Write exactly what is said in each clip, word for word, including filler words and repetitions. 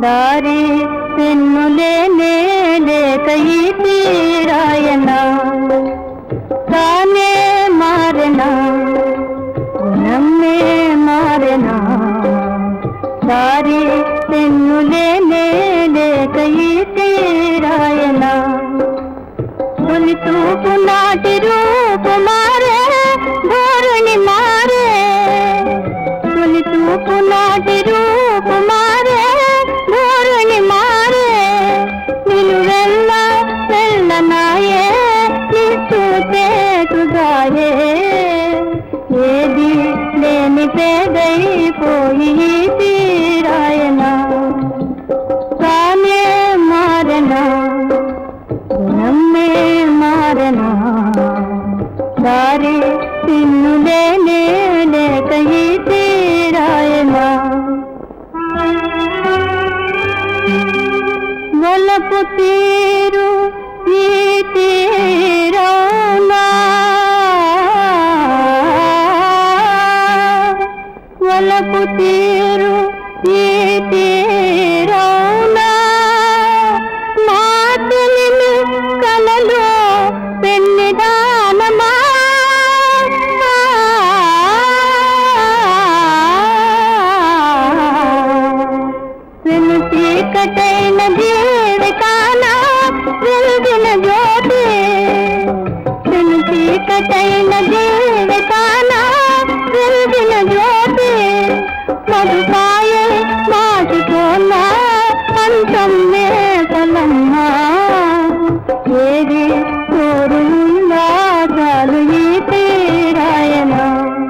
దారి పెన్నులేనే లేక ఈ తీరాయనా తానే మారెనా నమ్మే మారెనా దారి పెన్నులేనే లేక ఈ తీరాయనా తొలి చూపు నాటి రూపు మారే ధోరణి మారే తొలి చూపు నాటి రూపు మారే ధోరణి మారే నిన్ను వెళ్ళ వెళ్ళనాయే నిశ్చూతే తుగాయే ఏది లేని పేదైపోయి తీరాయనా తానే మారెనా నమ్మే మారెనా దారి పిన్నులేనే లేక ఈ తీరాయనా వలపు తీరు ఈ తీరానా వలపు తీరు ఈ తీరానా నా తెలిని కలలో పెన్నిదానమా వెను చీకటైన జీవితానా వెలుగిన జ్యోతి వెను చీకటైన జీవితానా వెలుగిన జ్యోతి మధుపాయ మాటికోనా అంతం మేకలమ్మా ఏది కోరుందా చాలు ఈ తీరాయనా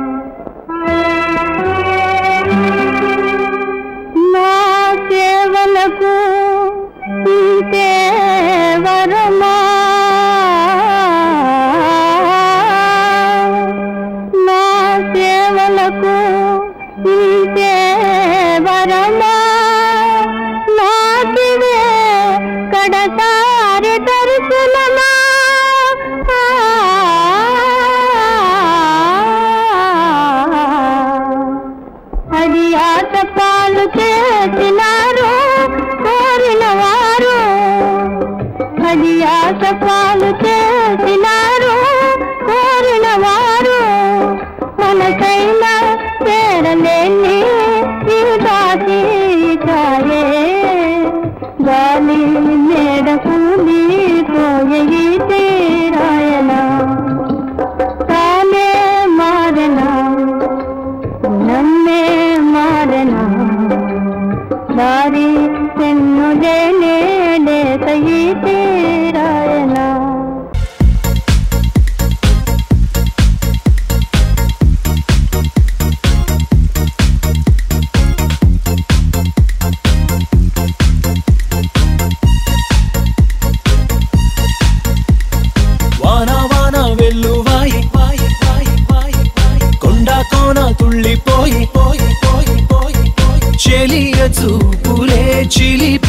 నా సేవలకు ఇంతే వరమా నా సేవలకు ఇంతే వరమా నాకివే కడసారి దర్శనమా అది ఆట పాలు చేసినారు కోరిన వారు అది ఆట పాలు చేసినారు కోరిన వారు మనకైన చేరలేని దాసి చాయే గాలి మేడ కూలి పోయి తీరాయనా తానే మారెనా నమ్మే మారెనా దారి పెన్నులేనే లేక ఈ తీరాయనా तुल्ली पोई पोई पोई पोई चलिया चूपुले चिली